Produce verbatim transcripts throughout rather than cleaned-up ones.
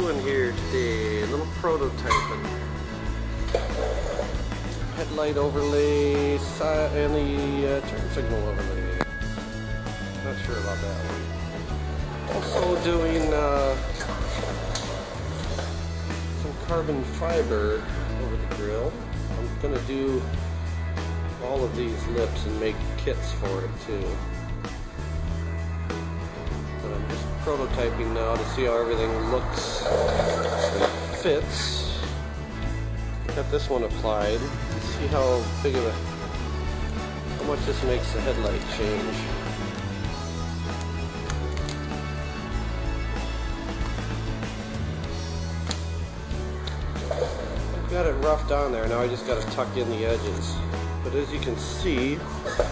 doing here today? A little prototyping. Headlight overlay and the uh, turn signal overlay. Not sure about that one. Also doing uh, some carbon fiber over the grill. I'm gonna do all of these lips and make kits for it too. But I'm just prototyping now to see how everything looks and fits. Got this one applied. See how big of a, how much this makes the headlight change. I've got it roughed on there, now I just got to tuck in the edges. But as you can see, it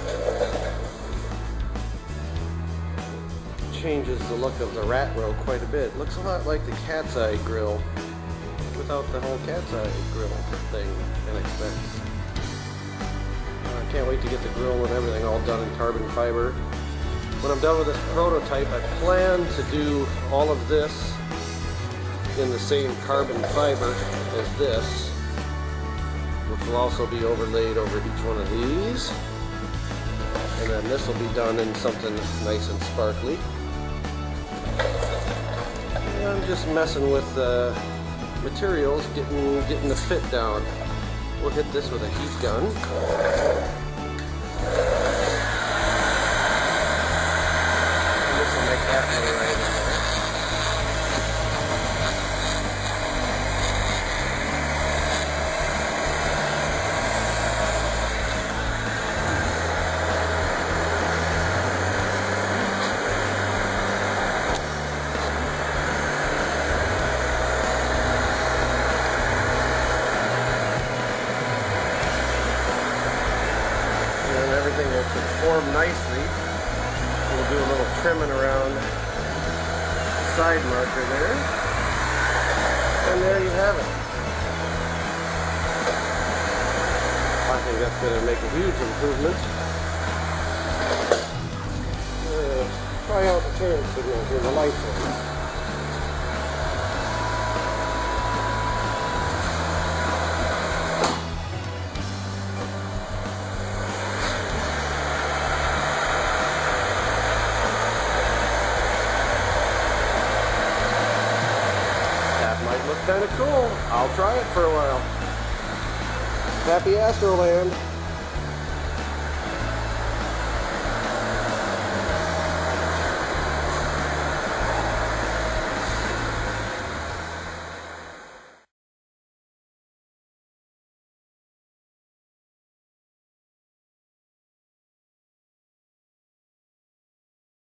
changes the look of the rat row quite a bit. It looks a lot like the cat's eye grill without the whole cat's eye grill thing and expense. I can't wait to get the grill and everything all done in carbon fiber. When I'm done with this prototype, I plan to do all of this in the same carbon fiber as this, which will also be overlaid over each one of these. And then this will be done in something nice and sparkly. And I'm just messing with uh, materials, getting, getting the fit down. We'll hit this with a heat gun. And this will make that go right in there. Everything will conform nicely. We'll do a little trimming around the side marker there. And there you have it. I think that's going to make a huge improvement. Uh, try out the turn signal here, the lights on. Kind of cool. I'll try it for a while. Happy Astroland.